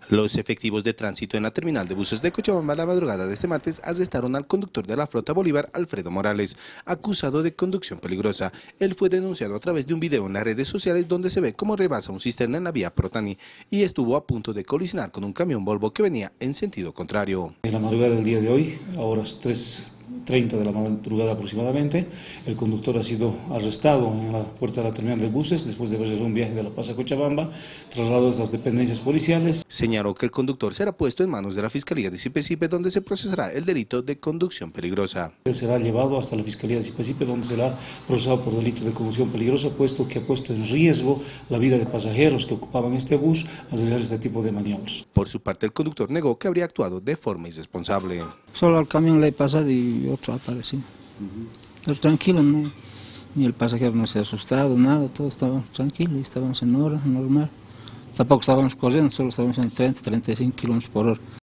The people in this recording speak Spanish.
Los efectivos de tránsito en la terminal de buses de Cochabamba la madrugada de este martes arrestaron al conductor de la flota Bolívar, Alfredo Morales, acusado de conducción peligrosa. Él fue denunciado a través de un video en las redes sociales donde se ve cómo rebasa un cisterna en la vía Protani y estuvo a punto de colisionar con un camión Volvo que venía en sentido contrario. En la madrugada del día de hoy, a horas 3:30 de la madrugada aproximadamente, el conductor ha sido arrestado en la puerta de la terminal de buses después de realizar un viaje de La Paz a Cochabamba, trasladado a las dependencias policiales. Señaló que el conductor será puesto en manos de la Fiscalía de Zipaquirá, donde se procesará el delito de conducción peligrosa. Él será llevado hasta la Fiscalía de Zipaquirá, donde será procesado por delito de conducción peligrosa, puesto que ha puesto en riesgo la vida de pasajeros que ocupaban este bus al realizar este tipo de maniobras. Por su parte, el conductor negó que habría actuado de forma irresponsable. Solo al camión le he pasado y otro apareció. Pero tranquilo, no, ni el pasajero no se ha asustado, nada, todo estaba tranquilo, estábamos en hora, normal. Tampoco estábamos corriendo, solo estábamos en 30, 35 kilómetros por hora.